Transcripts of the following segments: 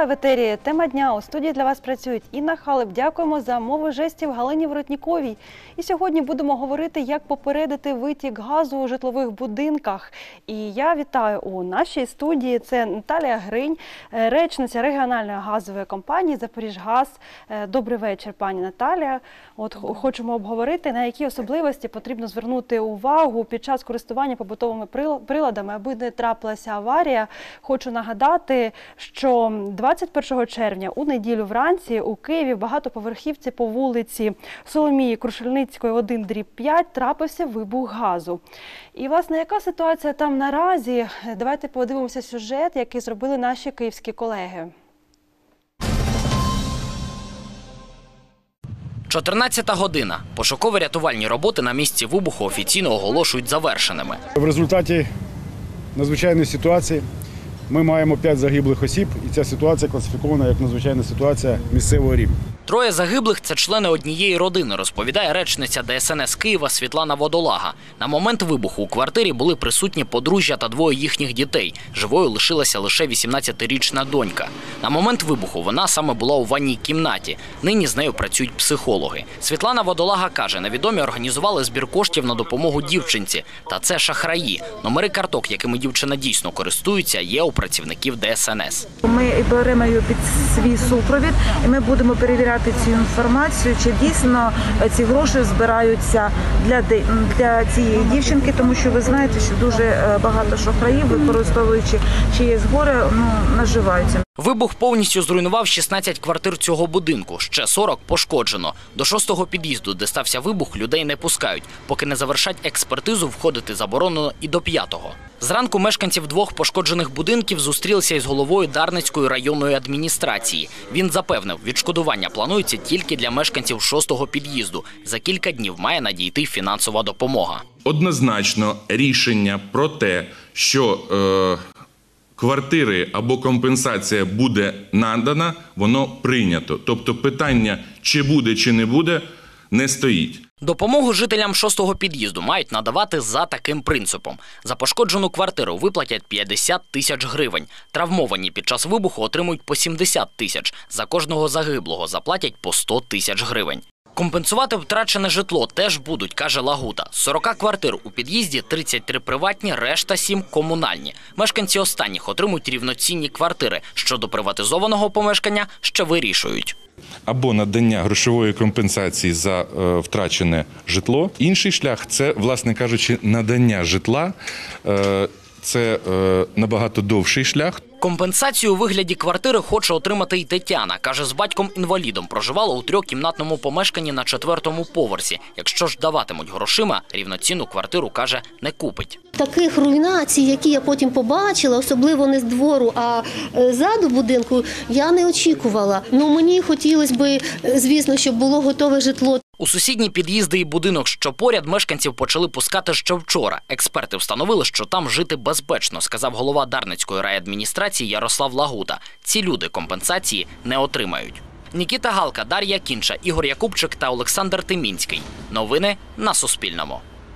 Вітаю в етері. Тема дня. У студії для вас працюють Інна Халеп. Дякуємо за мову жестів Галині Воротніковій. І сьогодні будемо говорити, як попередити витік газу у житлових будинках. І я вітаю у нашій студії. Це Наталія Гринь, речниця регіональної газової компанії «Запоріжгаз». Добрий вечір, пані Наталія. Хочемо обговорити, на які особливості потрібно звернути увагу під час користування побутовими приладами, аби не трапилася аварія. Хочу нагадати, що 21 червня у неділю вранці у Києві в багатоповерхівці по вулиці Соломії Крушельницької 1/5 трапився вибух газу. І, власне, яка ситуація там наразі? Давайте подивимося сюжет, який зробили наші київські колеги. 14-та година. Пошуково-рятувальні роботи на місці вибуху офіційно оголошують завершеними. В результаті надзвичайної ситуації ми маємо 5 загиблих осіб, і ця ситуація класифікована як надзвичайна ситуація місцевого рівня. 3 загиблих – це члени однієї родини, розповідає речниця ДСНС Києва Світлана Водолага. На момент вибуху у квартирі були присутні подружжя та 2 їхніх дітей. Живою лишилася лише 18-річна донька. На момент вибуху вона саме була у ванній кімнаті. Нині з нею працюють психологи. Світлана Водолага каже, невідомі організували збір коштів на допомогу дівчинці. Та це шахраї. Номери карток, якими дівчина дійсно користується, є у працівників ДСНС. Ми беремо її під свій супровід і ми будемо перевіряти цю інформацію, чи дійсно ці гроші збираються для цієї дівчинки, тому що ви знаєте, що дуже багато шахраїв, використовуючи чиєсь горе, наживаються. Вибух повністю зруйнував 16 квартир цього будинку, ще 40 пошкоджено. До 6-го під'їзду, де стався вибух, людей не пускають. Поки не завершать експертизу, входити заборонено і до 5-го. Зранку мешканців 2 пошкоджених будинків зустрілися із головою Дарницької районної адміністрації. Він запевнив, відшкодування планується тільки для мешканців 6-го під'їзду. За кілька днів має надійти фінансова допомога. Однозначно рішення про те, що квартири або компенсація буде надана, воно прийнято. Тобто питання, чи буде, чи не буде, не стоїть. Допомогу жителям 6-го під'їзду мають надавати за таким принципом. За пошкоджену квартиру виплатять 50 тисяч гривень. Травмовані під час вибуху отримують по 70 тисяч. За кожного загиблого заплатять по 100 тисяч гривень. Компенсувати втрачене житло теж будуть, каже Лагута. З 40 квартир у під'їзді 33 приватні, решта 7 комунальні. Мешканці останніх отримують рівноцінні квартири. Щодо приватизованого помешкання ще вирішують. Або надання грошової компенсації за втрачене житло. Інший шлях – це, власне кажучи, надання житла. Це набагато довший шлях. Компенсацію у вигляді квартири хоче отримати й Тетяна. Каже, з батьком-інвалідом проживала у 3-кімнатному помешканні на 4-му поверсі. Якщо ж даватимуть грошима, рівноцінну квартиру, каже, не купить. Таких руйнацій, які я потім побачила, особливо не з двору, а ззаду будинку, я не очікувала. Мені хотілося б, звісно, щоб було готове житло. У сусідні під'їзди і будинок, що поряд, мешканців почали пускати ще вчора. Експерти встановили, що там жити безпечно, сказав голова Дарницької райадміністрації Ярослав Лагута. Ці люди компенсації не отримають. Нікіта Галка, Дар'я Кінча, Ігор Якубчик та Олександр Тимінський. Новини на Суспільному.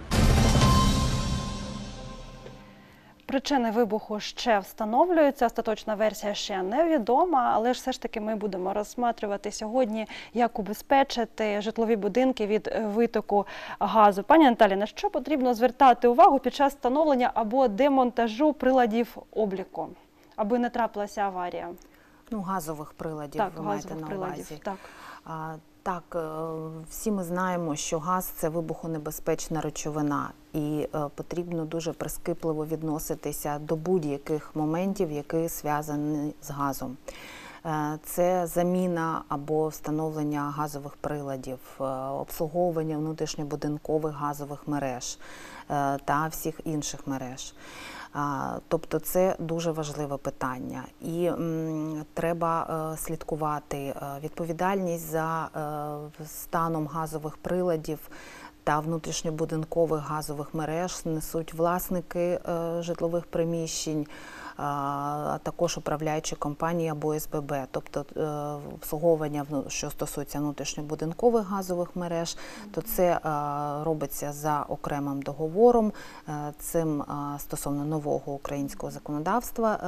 Причини вибуху ще встановлюються, остаточна версія ще невідома, але ж все ж таки ми будемо розглядати сьогодні, як убезпечити житлові будинки від витоку газу. Пані Наталі, на що потрібно звертати увагу під час встановлення або демонтажу приладів обліку, аби не трапилася аварія? Газових приладів, так, ви маєте на увазі. Так. Так, всі ми знаємо, що газ – це вибухонебезпечна речовина, і потрібно дуже прискіпливо відноситися до будь-яких моментів, які зв'язані з газом. Це заміна або встановлення газових приладів, обслуговування внутрішньобудинкових газових мереж та всіх інших мереж. Тобто це дуже важливе питання. І треба слідкувати. Відповідальність за станом газових приладів та внутрішньобудинкових газових мереж несуть власники житлових приміщень, а також управляючі компанії або СББ, тобто обслуговування, що стосується внутрішньобудинкових газових мереж, то це робиться за окремим договором. Цим стосовно нового українського законодавства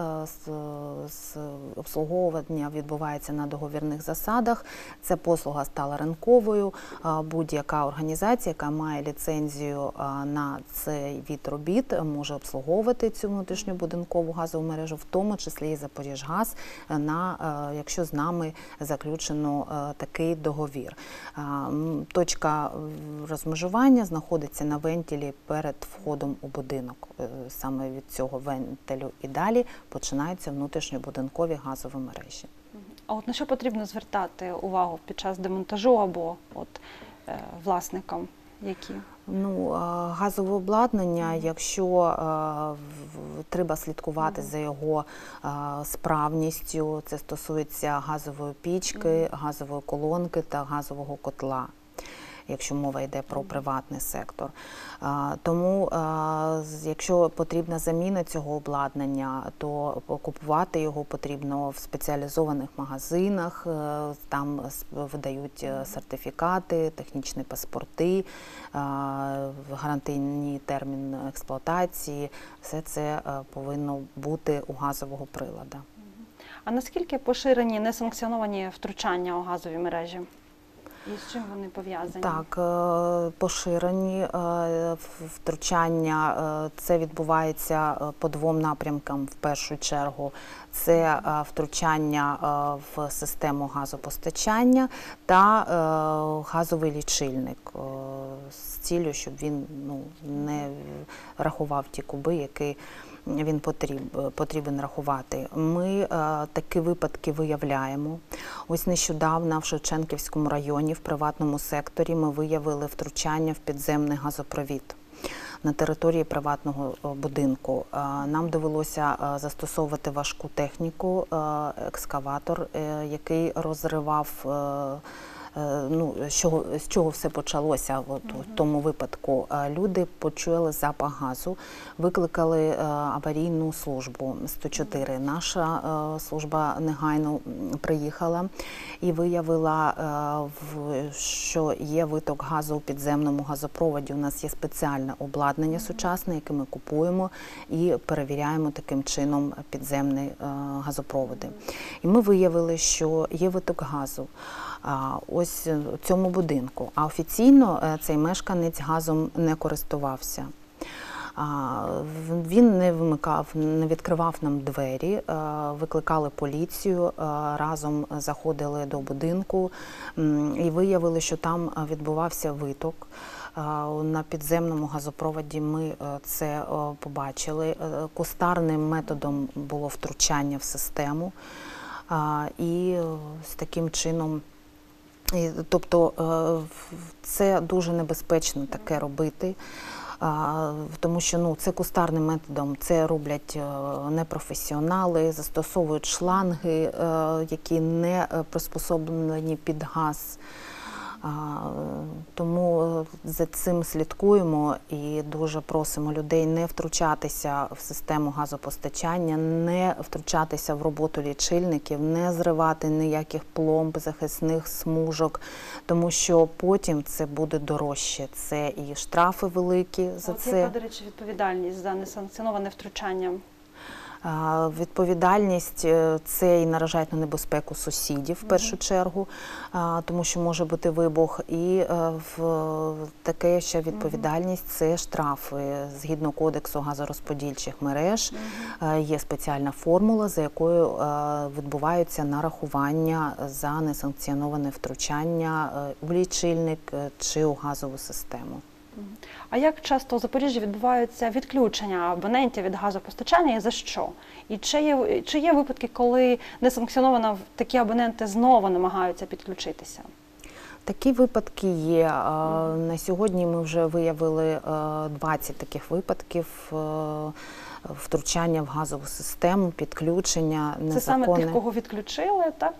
обслуговування відбувається на договірних засадах. Ця послуга стала ринковою. Будь-яка організація, яка має ліцензію на цей від робіт, може обслуговувати цю внутрішньобудинкову газову мережу, в тому числі і Запоріжгаз, якщо з нами заключено такий договір. Точка розмежування знаходиться на вентилі перед входом у будинок. Саме від цього вентилю і далі починаються внутрішньобудинкові газові мережі. А от на що потрібно звертати увагу під час демонтажу або власникам? Які? Газове обладнання, якщо треба слідкувати за його справністю, це стосується газової пічки, газової колонки та газового котла, якщо мова йде про приватний сектор. Тому, якщо потрібна заміна цього обладнання, то купувати його потрібно в спеціалізованих магазинах, там видають сертифікати, технічні паспорти, гарантійний термін експлуатації. Все це повинно бути у газового прилада. А наскільки поширені несанкціоновані втручання у газові мережі? І з чим вони пов'язані? Так, поширені втручання. Це відбувається по двом напрямкам в першу чергу. Це втручання в систему газопостачання та газовий лічильник з ціллю, щоб він не рахував ті куби, які він потрібен рахувати. Ми такі випадки виявляємо. Ось нещодавно в Шевченківському районі в приватному секторі ми виявили втручання в підземний газопровід на території приватного будинку. Нам довелося застосовувати важку техніку, екскаватор, який розривав. З чого все почалося в тому випадку? Люди почули запах газу, викликали аварійну службу 104. Наша служба негайно приїхала і виявила, що є виток газу у підземному газопроводі. У нас є спеціальне обладнання сучасне, яке ми купуємо і перевіряємо таким чином підземні газопроводи. І ми виявили, що є виток газу ось у цьому будинку, а офіційно цей мешканець газом не користувався. Він не відкривав нам двері, викликали поліцію, разом заходили до будинку і виявили, що там відбувався виток. На підземному газопроводі ми це побачили. Кустарним методом було втручання в систему і з таким чином. Тобто це дуже небезпечно таке робити, тому що це кустарним методом, це роблять непрофесіонали, застосовують шланги, які не приспособлені під газ. Тому за цим слідкуємо і дуже просимо людей не втручатися в систему газопостачання, не втручатися в роботу лічильників, не зривати ніяких пломб, захисних смужок, тому що потім це буде дорожче. Це і штрафи великі за це. Яка, до речі, відповідальність за несанкціоноване втручання? Відповідальність – це і наражають на небезпеку сусідів в першу чергу, тому що може бути вибух. І таке ще відповідальність – це штрафи. Згідно Кодексу газорозподільчих мереж є спеціальна формула, за якою відбуваються нарахування за несанкціоноване втручання у лічильник чи у газову систему. А як часто у Запоріжжі відбуваються відключення абонентів від газопостачання і за що? І чи є випадки, коли несанкціоновано такі абоненти знову намагаються підключитися? Такі випадки є. На сьогодні ми вже виявили 20 таких випадків втручання в газову систему, підключення незаконне. Це саме тих, кого відключили, так?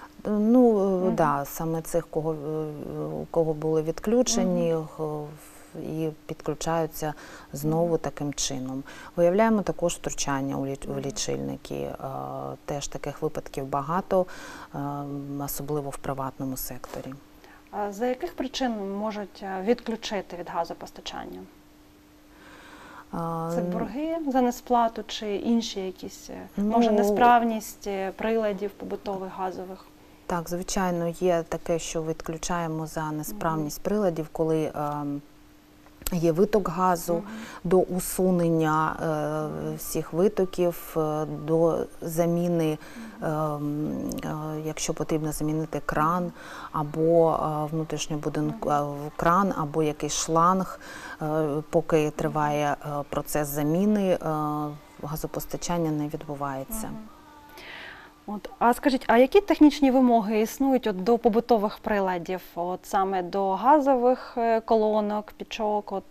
Так, саме цих, у кого були відключені, і підключаються знову таким чином. Виявляємо також втручання в лічильники. Теж таких випадків багато, особливо в приватному секторі. А за яких причин можуть відключити від газопостачання? Це борги за несплату чи інші якісь, може, несправність приладів побутових газових? Так, звичайно, є таке, що відключаємо за несправність приладів, коли є виток газу, до усунення всіх витоків, до заміни, якщо потрібно замінити кран, або внутрішньобудинковий кран, або якийсь шланг, поки триває процес заміни, газопостачання не відбувається. А скажіть, а які технічні вимоги існують до побутових приладів, саме до газових колонок, пічок?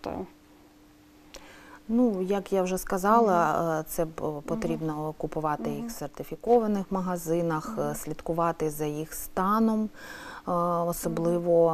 Ну, як я вже сказала, це потрібно купувати їх в сертифікованих магазинах, слідкувати за їх станом, особливо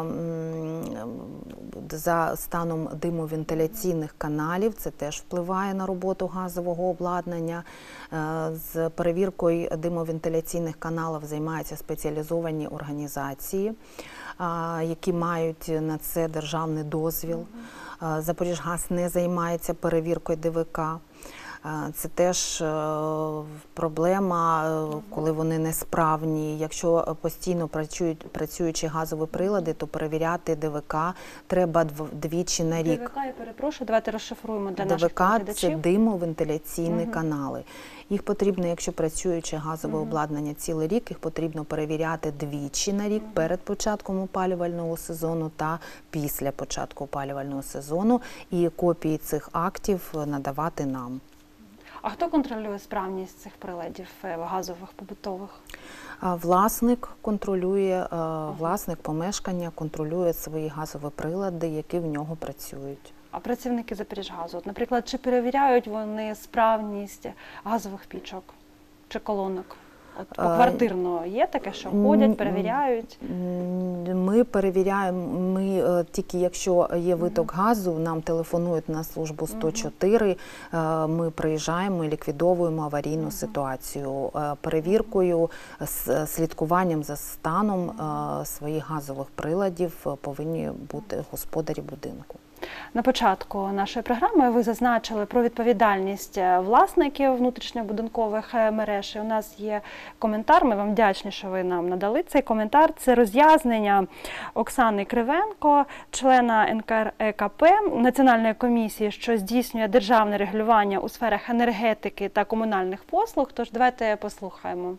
за станом димовентиляційних каналів, це теж впливає на роботу газового обладнання. З перевіркою димовентиляційних каналів займаються спеціалізовані організації, які мають на це державний дозвіл. Запоріжгаз не займається перевіркою ДВК. Це теж проблема, коли вони несправні. Якщо постійно працюючі газові прилади, то перевіряти ДВК треба двічі на рік. ДВК, я перепрошую, давайте розшифруємо для наших глядачів. ДВК – це димовентиляційні канали. Їх потрібно, якщо працююче газове обладнання цілий рік, їх потрібно перевіряти двічі на рік перед початком опалювального сезону та після початку опалювального сезону. І копії цих актів надавати нам. А хто контролює справність цих приладів газових, побутових? Власник контролює, власник помешкання контролює свої газові прилади, які в нього працюють. А працівники Запоріжгазу, наприклад, чи перевіряють вони справність газових пічок чи колонок? Поквартирно є таке, що ходять, перевіряють? Ми перевіряємо, тільки якщо є виток газу, нам телефонують на службу 104, ми приїжджаємо і ліквідовуємо аварійну ситуацію. Перевіркою, слідкуванням за станом своїх газових приладів повинні бути господарі будинку. На початку нашої програми ви зазначили про відповідальність власників внутрішньобудинкових мереж. І у нас є коментар, ми вам вдячні, що ви нам надали цей коментар. Це роз'яснення Оксани Кривенко, члена НКРЕКП, Національної комісії, що здійснює державне регулювання у сферах енергетики та комунальних послуг. Тож давайте послухаємо.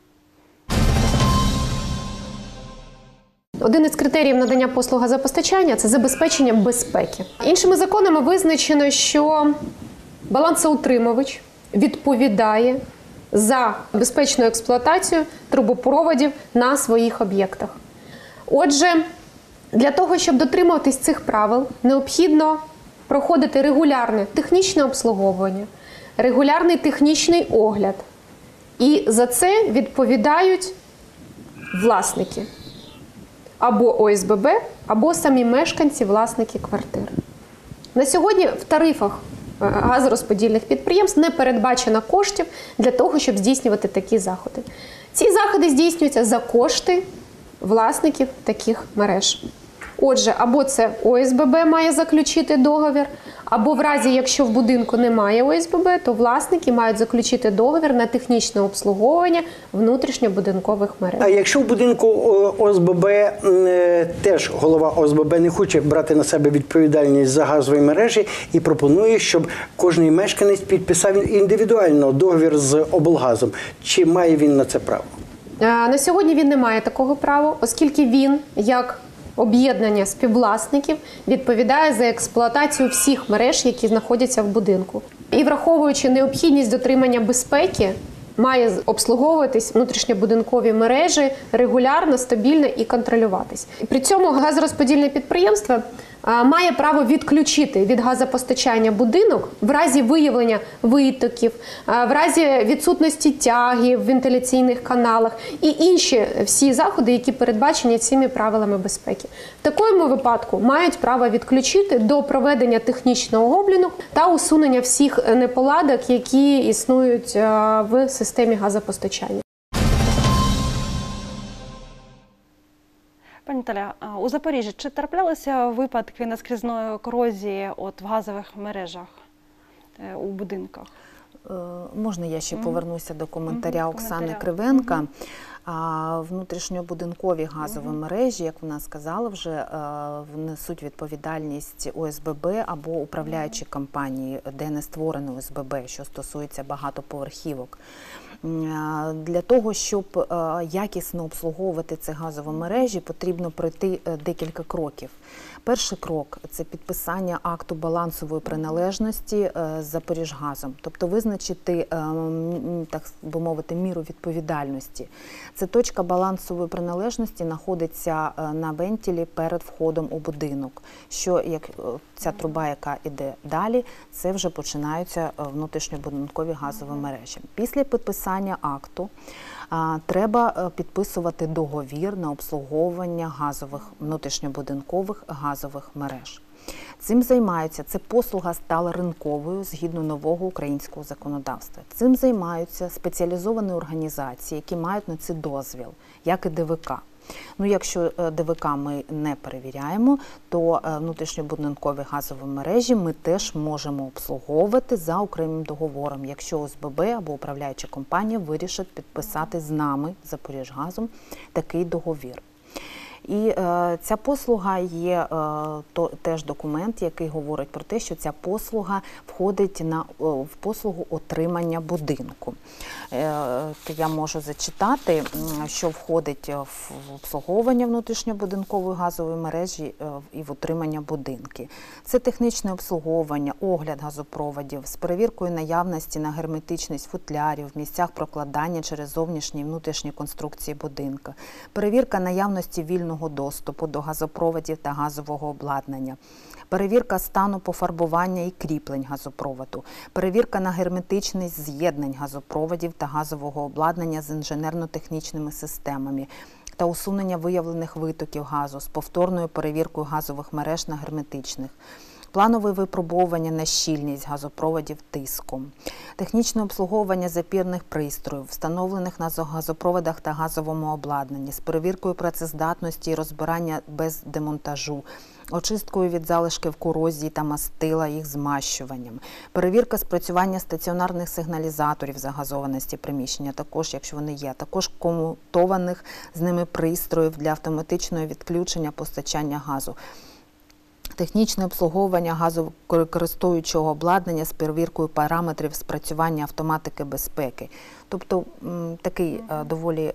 Один із критеріїв надання послуг газопостачання – це забезпечення безпеки. Іншими законами визначено, що балансоутримувач відповідає за безпечну експлуатацію трубопроводів на своїх об'єктах. Отже, для того, щоб дотримуватись цих правил, необхідно проходити регулярне технічне обслуговування, регулярний технічний огляд. І за це відповідають власники. Або ОСББ, або самі мешканці, власники квартир. На сьогодні в тарифах газорозподільних підприємств не передбачено коштів для того, щоб здійснювати такі заходи. Ці заходи здійснюються за кошти власників таких мереж. Отже, або це ОСББ має заключити договір, або в разі, якщо в будинку немає ОСББ, то власники мають заключити договір на технічне обслуговування внутрішньобудинкових мереж. А якщо в будинку ОСББ теж голова ОСББ не хоче брати на себе відповідальність за газові мережі і пропонує, щоб кожен мешканець підписав індивідуально договір з облгазом, чи має він на це право? На сьогодні він не має такого права, оскільки він, як об'єднання співвласників, відповідає за експлуатацію всіх мереж, які знаходяться в будинку. І враховуючи необхідність дотримання безпеки, має обслуговуватись внутрішньобудинкові мережі регулярно, стабільно і контролюватись. При цьому газорозподільне підприємство має право відключити від газопостачання будинок в разі виявлення витоків, в разі відсутності тяги в вентиляційних каналах і інші всі заходи, які передбачені цими правилами безпеки. В такому випадку мають право відключити до проведення технічного огляду та усунення всіх неполадок, які існують в системі газопостачання. Пані Наталя, у Запоріжжі чи траплялися випадки наскрізної корозії в газових мережах у будинках? Можна я ще повернуся до коментаря Оксани Кривенка. Внутрішньобудинкові газові мережі, як вона сказала, вже внесуть відповідальність ОСББ або управляючі компанії, де не створено ОСББ, що стосується багатоповерхівок. Для того, щоб якісно обслуговувати ці газові мережі, потрібно пройти декілька кроків. Перший крок – це підписання акту балансової приналежності з Запоріжгазом, тобто визначити, так би мовити, міру відповідальності. Ця точка балансової приналежності знаходиться на вентилі перед входом у будинок, що як ця труба, яка йде далі, це вже починаються внутрішньобудинкові газові мережі. Після підписання акту треба підписувати договір на обслуговування внутрішньобудинкових газових мереж. Цим займаються, це послуга стала ринковою згідно нового українського законодавства. Цим займаються спеціалізовані організації, які мають на це дозвіл, як і ДВК. Якщо ДВК ми не перевіряємо, то внутрішньобудинкові газові мережі ми теж можемо обслуговувати за окремим договором, якщо ОСББ або управляюча компанія вирішить підписати з нами, Запоріжгазом, такий договір. І ця послуга є теж документ, який говорить про те, що ця послуга входить в послугу отримання будинку. Я можу зачитати, що входить в обслуговування внутрішньобудинкової газової мережі і в утримання будинки. Це технічне обслуговування, огляд газопроводів з перевіркою наявності на герметичність футлярів в місцях прокладання через зовнішні і внутрішні конструкції будинку, перевірка наявності вільного доступу до газопроводів та газового обладнання, перевірка стану пофарбування і кріплень газопроводу, перевірка на герметичність з'єднань газопроводів та газового обладнання з інженерно-технічними системами та усунення виявлених витоків газу з повторною перевіркою газових мереж на герметичних, планове випробовування на щільність газопроводів тиском, технічне обслуговування запірних пристроїв, встановлених на газопроводах та газовому обладнанні, з перевіркою працездатності і розбирання без демонтажу, очисткою від залишків корозії та мастила, їх змащуванням, перевірка спрацювання стаціонарних сигналізаторів загазованості приміщення, також, якщо вони є, також комутованих з ними пристроїв для автоматичного відключення постачання газу, технічне обслуговування газокористуючого обладнання з перевіркою параметрів спрацювання автоматики безпеки. Тобто такий доволі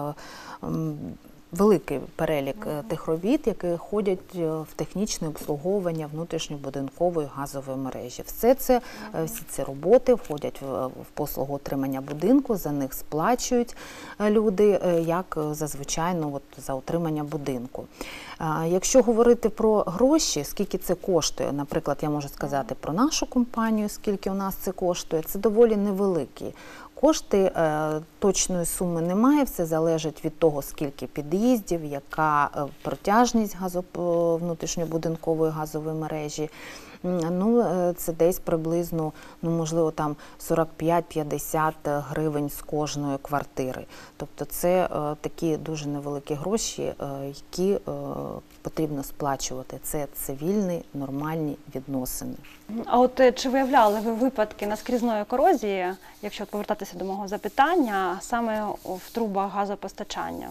великий перелік тих робіт, які входять в технічне обслуговування внутрішньобудинкової газової мережі. Всі ці роботи входять в послугу отримання будинку, за них сплачують люди, як зазвичай за отримання будинку. Якщо говорити про гроші, скільки це коштує, наприклад, я можу сказати про нашу компанію, скільки у нас це коштує, це доволі невеликі кошти, точної суми немає, все залежить від того, скільки під'їздів, яка протяжність внутрішньобудинкової газової мережі. Це десь приблизно, можливо, там 45-50 гривень з кожної квартири. Тобто це такі дуже невеликі гроші, які потрібно сплачувати. Це цивільні, нормальні відносини. А чи виявляли ви випадки наскрізної корозії, якщо повертатися до мого запитання, саме в трубах газопостачання?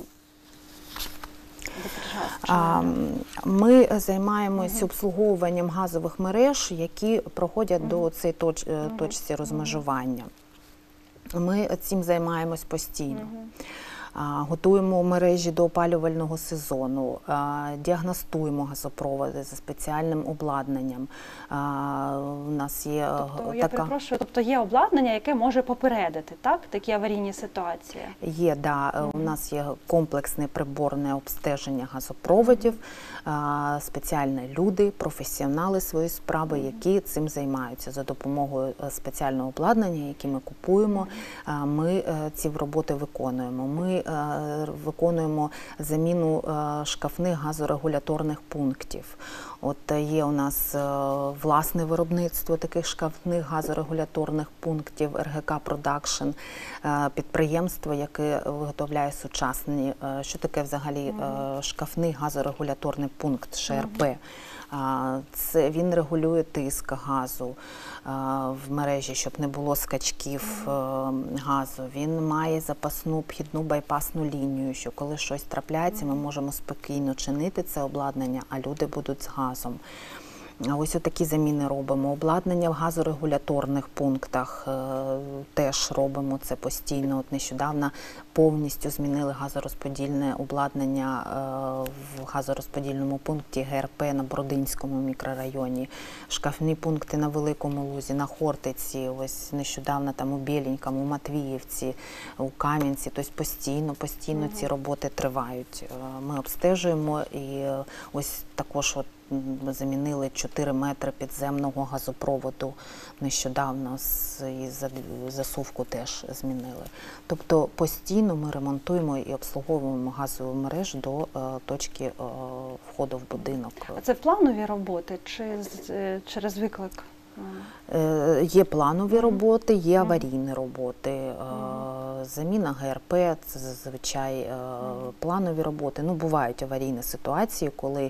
Ми займаємося обслуговуванням газових мереж, які проходять до цієї точці розмежування. Ми цим займаємось постійно. Готуємо мережі до опалювального сезону, діагностуємо газопроводи за спеціальним обладнанням. У нас є Я перепрошую, тобто є обладнання, яке може попередити, так, такі аварійні ситуації? Є, да. У нас є комплексне приборне обстеження газопроводів, спеціальні люди, професіонали своєї справи, які цим займаються. За допомогою спеціального обладнання, яке ми купуємо, ми ці роботи виконуємо. Ми виконуємо заміну шкафних газорегуляторних пунктів. От є у нас власне виробництво таких шкафних газорегуляторних пунктів РГК Продакшн, підприємство, яке виготовляє сучасні. Що таке взагалі шкафний газорегуляторний пункт ШРП? Він регулює тиск газу в мережі, щоб не було скачків газу. Він має запасну обхідну байпасну лінію, що коли щось трапляється, ми можемо спокійно чинити це обладнання, а люди будуть з газом. Ось такі заміни робимо. Обладнання в газорегуляторних пунктах теж робимо це постійно. От нещодавно повністю змінили газорозподільне обладнання в газорозподільному пункті ГРП на Бродинському мікрорайоні. Шкафні пункти на Великому Лузі, на Хортиці, ось нещодавно там у Біленькому, у Матвіївці, у Кам'янці. Тобто постійно ці роботи тривають. Ми обстежуємо і ось також ми замінили 4 метри підземного газопроводу нещодавно, і засувку теж змінили. Тобто постійно ми ремонтуємо і обслуговуємо газову мережу до точки входу в будинок. А це планові роботи чи через виклик? Є планові роботи, є аварійні роботи. Заміна ГРП – це зазвичай планові роботи. Ну, бувають аварійні ситуації, коли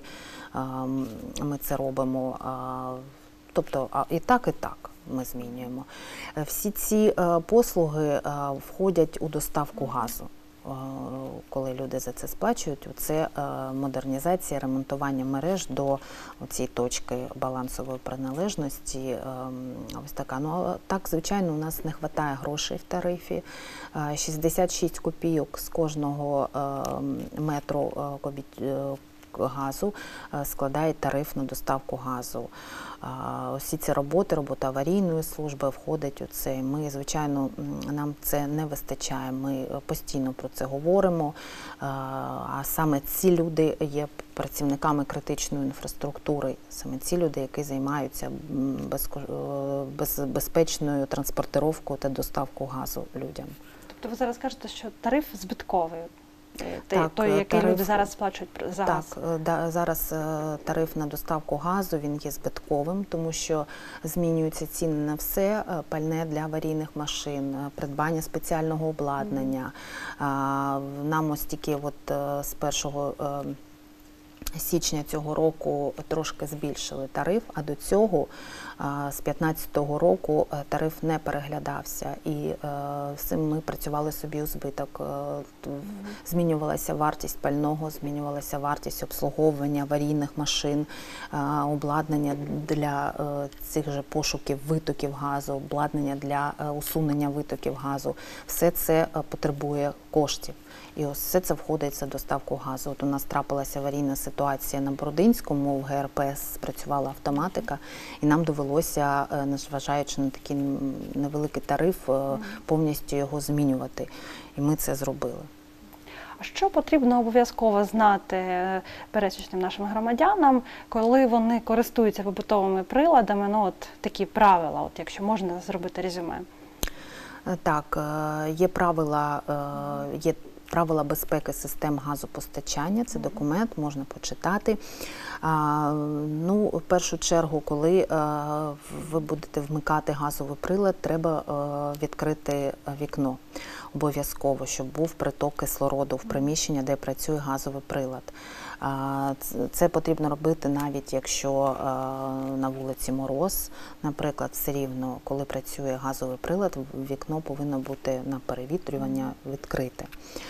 ми це робимо. Тобто і так ми змінюємо. Всі ці послуги входять у доставку газу. Коли люди за це сплачують, це модернізація, ремонтування мереж до цієї точки балансової приналежності. Ось така. Ну, так, звичайно, у нас не вистачає грошей в тарифі. 66 копійок з кожного метру газу складає тариф на доставку газу. Усі ці робота аварійної служби входить у це. Ми, звичайно, нам це не вистачає. Ми постійно про це говоримо. А саме ці люди є працівниками критичної інфраструктури. Саме ці люди, які займаються безпечною транспортировкою та доставкою газу людям. Тобто ви зараз кажете, що тариф збитковий? Так, той, який люди зараз сплачують за газ? Так, зараз тариф на доставку газу, він є збитковим, тому що змінюються ціни на все, пальне для аварійних машин, придбання спеціального обладнання. Нам ось тільки з 1 січня цього року трошки збільшили тариф, а до цього з 2015 року тариф не переглядався, і з цим ми працювали собі у збиток. Змінювалася вартість пального, змінювалася вартість обслуговування аварійних машин, обладнання для цих же пошуків витоків газу, обладнання для усунення витоків газу. Все це потребує коштів. І ось все це входить за доставку газу. От у нас трапилася аварійна ситуація на Бродинському, в ГРП спрацювала автоматика, і нам довелося, незважаючи на такий невеликий тариф, повністю його змінювати. І ми це зробили. А що потрібно обов'язково знати пересічним нашим громадянам, коли вони користуються побутовими приладами? Ну, от такі правила, якщо можна зробити резюме. Так, є правила безпеки систем газопостачання, це документ, можна почитати. В першу чергу, коли ви будете вмикати газовий прилад, треба відкрити вікно обов'язково, щоб був приток кислороду в приміщення, де працює газовий прилад. Це потрібно робити навіть якщо на вулиці мороз, наприклад, все рівно, коли працює газовий прилад, вікно повинно бути на перевітрювання відкрите.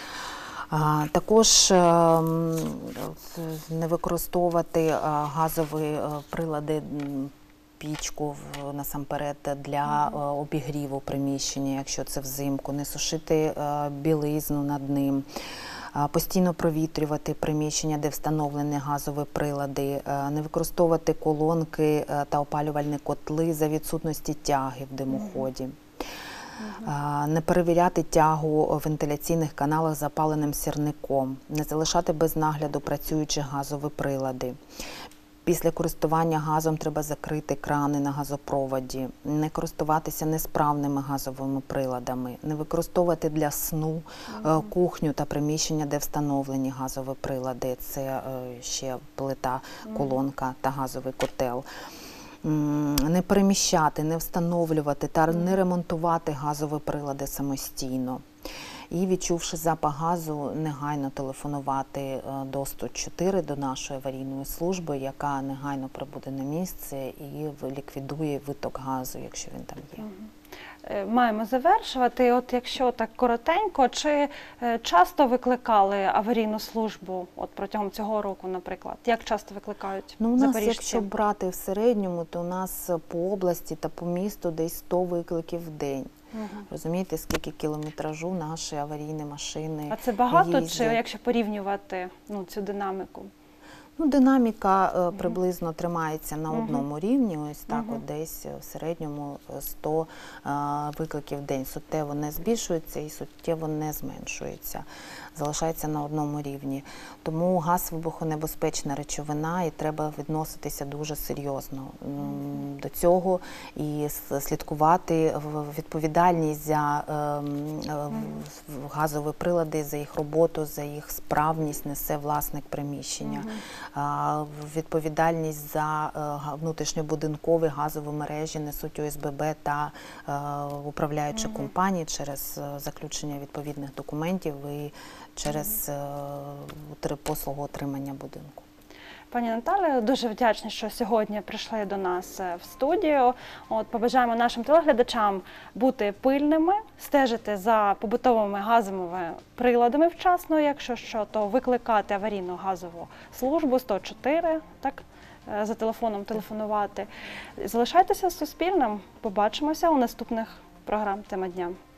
Також не використовувати газові прилади пічку насамперед для обігріву приміщення, якщо це взимку, не сушити білизну над ним. Постійно провітрювати приміщення, де встановлені газові прилади, не використовувати колонки та опалювальні котли за відсутності тяги в димоході. Не перевіряти тягу в вентиляційних каналах запаленим сірником, не залишати без нагляду працюючі газові прилади. Після користування газом треба закрити крани на газопроводі, не користуватися несправними газовими приладами, не використовувати для сну кухню та приміщення, де встановлені газові прилади. Це ще плита, колонка та газовий котел. Не переміщати, не встановлювати та не ремонтувати газові прилади самостійно. І, відчувши запах газу, негайно телефонувати до 104, до нашої аварійної служби, яка негайно прибуде на місце і ліквідує виток газу, якщо він там є. Маємо завершувати. От якщо так коротенько, чи часто викликали аварійну службу от протягом цього року, наприклад? Як часто викликають у нас, запоріжці? якщо брати в середньому, то у нас по області та по місту десь 100 викликів в день. Розумієте, скільки кілометражу наші аварійні машини А це багато, їздять? чи якщо порівнювати цю динаміку? Динаміка приблизно тримається на одному рівні, ось так от десь в середньому 100 викликів в день. Суттєво не збільшується і суттєво не зменшується, залишається на одному рівні. Тому газ – вибухонебезпечна речовина і треба відноситися дуже серйозно до цього і слідкувати. Відповідальність за газові прилади, за їх роботу, за їх справність несе власник приміщення. Відповідальність за внутрішньобудинкові газові мережі несуть ОСББ та управляючі компанії через заключення відповідних документів і через послугу отримання будинку. Пані Наталію, дуже вдячні, що сьогодні прийшли до нас в студію. Побажаємо нашим телеглядачам бути пильними, стежити за побутовими газовими приладами вчасно, якщо що, то викликати аварійну газову службу 104, так, за телефоном телефонувати. Залишайтеся з Суспільним, побачимося у наступних програм «Тема дня».